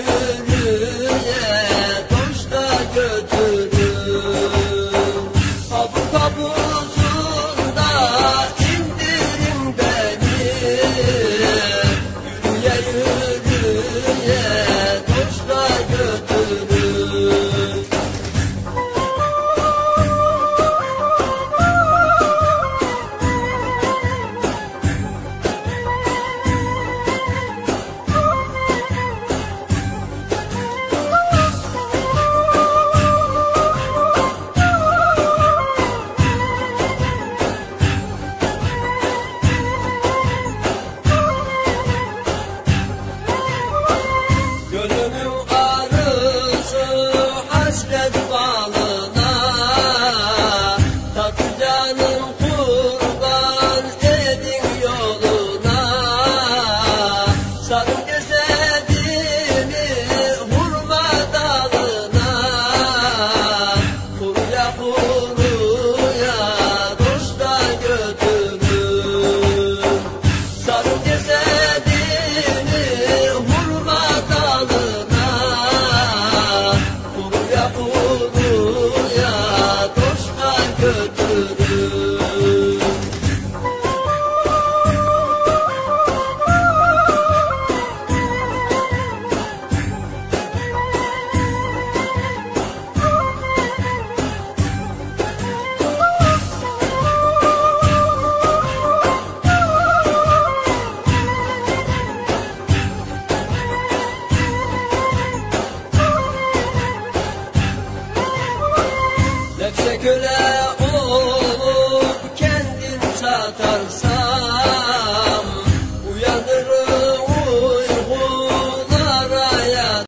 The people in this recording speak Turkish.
yürüye dosta götürür. Kapı kapısında indirin beni, yürüye dosta götürür. Gönlümün arzusu hasret balına, tatlı canım kurban edin yoluna. Sarın cesedimi hurma dalına, kuruya kuruya dosta götürür. Sarın cesedimi hurma dalına, kuruya kuruya dosta götürür. Nefse köle